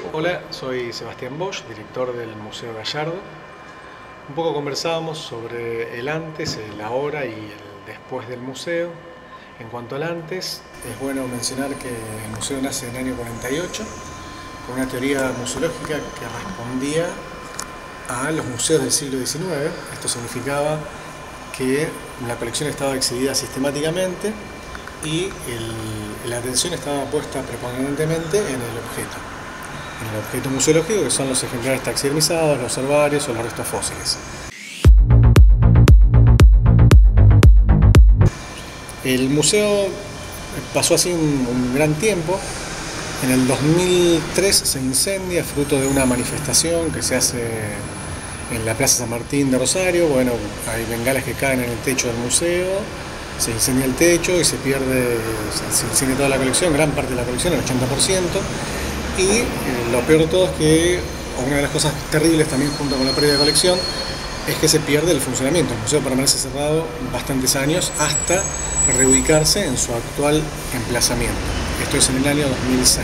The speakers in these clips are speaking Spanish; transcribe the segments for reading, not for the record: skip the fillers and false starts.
Hola, soy Sebastián Bosch, director del Museo Gallardo. Un poco conversábamos sobre el antes, el ahora y el después del museo. En cuanto al antes, es bueno mencionar que el museo nace en el año 48 con una teoría museológica que respondía a los museos del siglo XIX. Esto significaba que la colección estaba exhibida sistemáticamente y la atención estaba puesta preponderantemente en el objeto museológico, que son los ejemplares taxidermizados, los herbarios o los restos fósiles. El museo pasó así un gran tiempo. En el 2003 se incendia, fruto de una manifestación que se hace en la Plaza San Martín de Rosario. Bueno, hay bengalas que caen en el techo del museo, se incendia el techo y se incendia toda la colección, gran parte de la colección, el 80%. Y lo peor de todo es que una de las cosas terribles también junto con la pérdida de colección es que se pierde el funcionamiento. El museo permanece cerrado bastantes años hasta reubicarse en su actual emplazamiento. Esto es en el año 2006.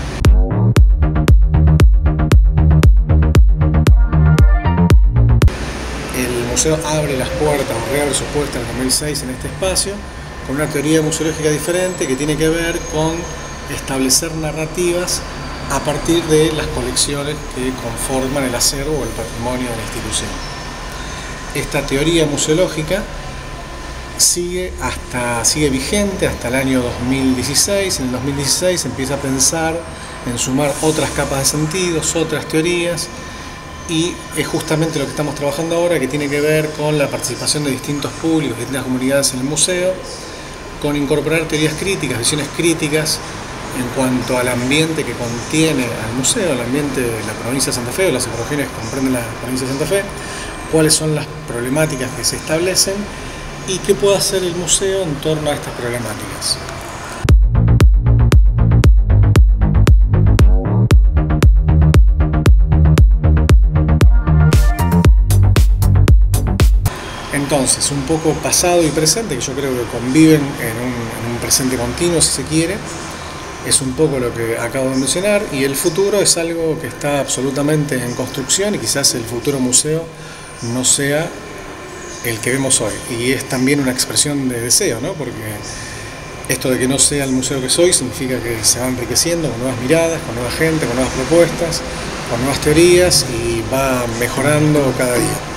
El museo abre las puertas o reabre sus puertas en el 2006 en este espacio con una teoría museológica diferente que tiene que ver con establecer narrativas a partir de las colecciones que conforman el acervo o el patrimonio de la institución. Esta teoría museológica sigue vigente hasta el año 2016. En el 2016 se empieza a pensar en sumar otras capas de sentidos, otras teorías, y es justamente lo que estamos trabajando ahora, que tiene que ver con la participación de distintos públicos, de distintas comunidades en el museo, con incorporar teorías críticas, visiones críticas en cuanto al ambiente que contiene al museo, el ambiente de la provincia de Santa Fe, o las ecorregiones que comprenden la provincia de Santa Fe, cuáles son las problemáticas que se establecen y qué puede hacer el museo en torno a estas problemáticas. Entonces, un poco pasado y presente, que yo creo que conviven en un presente continuo, si se quiere, es un poco lo que acabo de mencionar, y el futuro es algo que está absolutamente en construcción y quizás el futuro museo no sea el que vemos hoy. Y es también una expresión de deseo, ¿no? Porque esto de que no sea el museo que soy significa que se va enriqueciendo con nuevas miradas, con nueva gente, con nuevas propuestas, con nuevas teorías y va mejorando cada día.